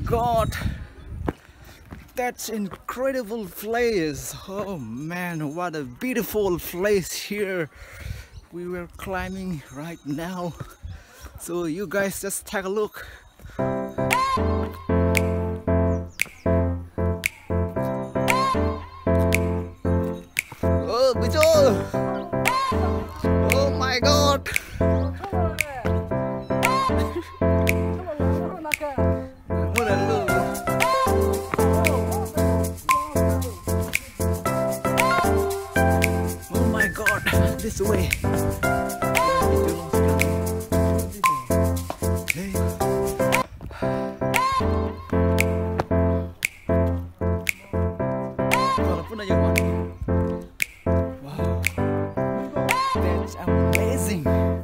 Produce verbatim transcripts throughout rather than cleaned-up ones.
God, that's incredible place. Oh man, what a beautiful place here we were climbing right now. So you guys just take a look. Oh, Recho! Oh my God! Oh my God! This way. Wow, that's amazing.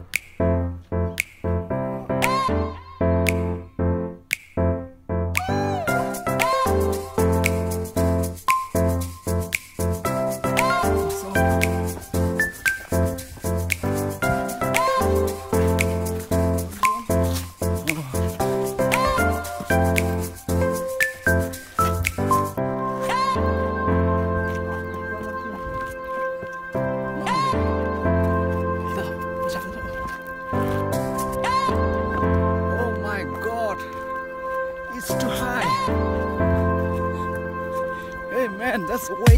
It's too high. Hey man, that's weight.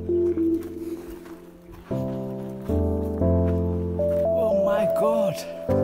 Oh my God!